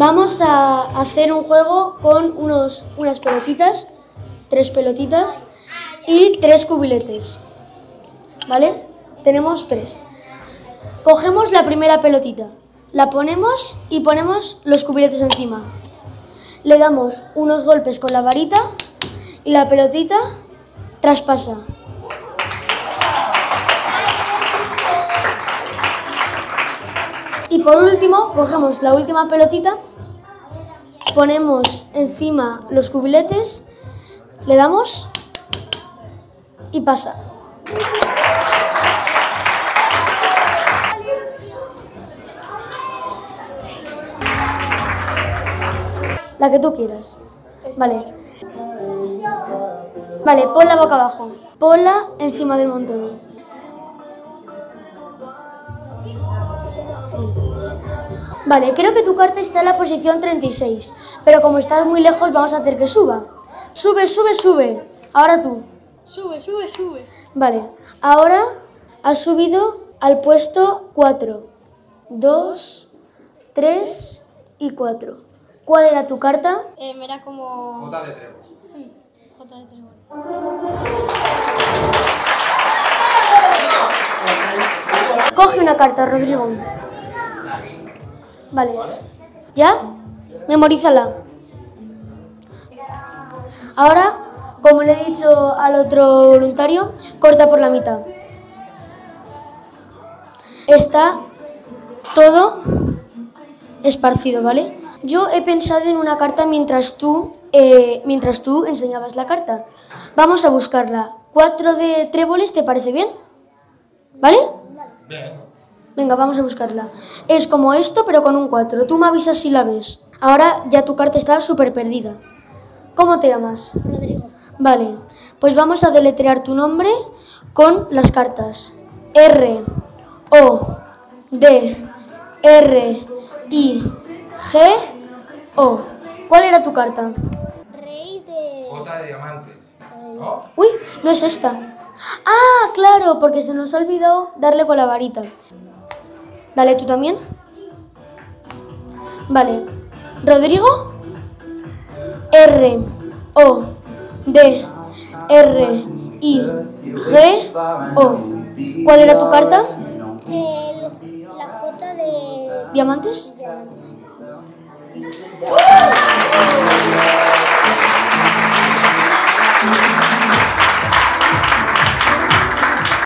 Vamos a hacer un juego con unas pelotitas, 3 pelotitas y 3 cubiletes, ¿vale? Tenemos 3. Cogemos la primera pelotita, la ponemos y ponemos los cubiletes encima. Le damos unos golpes con la varita y la pelotita traspasa. Y por último, cogemos la última pelotita, ponemos encima los cubiletes, le damos y pasa. La que tú quieras. Vale. Vale, ponla boca abajo. Ponla encima del montón. Vale, creo que tu carta está en la posición 36, pero como estás muy lejos vamos a hacer que suba. Sube, sube, sube. Ahora tú. Sube, sube, sube. Vale, ahora has subido al puesto 4, 2, 3 y 4. ¿Cuál era tu carta? Era como... Jota de Trébol. Sí, Jota de Trébol. Coge una carta, Rodrigo. Vale. ¿Ya? Memorízala. Ahora, como le he dicho al otro voluntario, corta por la mitad. Está todo esparcido, ¿vale? Yo he pensado en una carta mientras tú enseñabas la carta. Vamos a buscarla. 4 de tréboles, ¿te parece bien? ¿Vale? Bien. Venga, vamos a buscarla. Es como esto, pero con un 4. Tú me avisas si la ves. Ahora ya tu carta está súper perdida. ¿Cómo te llamas? Rodrigo. Vale, pues vamos a deletrear tu nombre con las cartas. R, O, D, R, I, G, O. ¿Cuál era tu carta? Rey de... Jota de diamante. ¿No? Uy, no es esta. Ah, claro, porque se nos ha olvidado darle con la varita. Dale tú también. Vale. Rodrigo. R, O, D, R, I, G, O. ¿Cuál era tu carta? La J de... ¿Diamantes? Diamantes.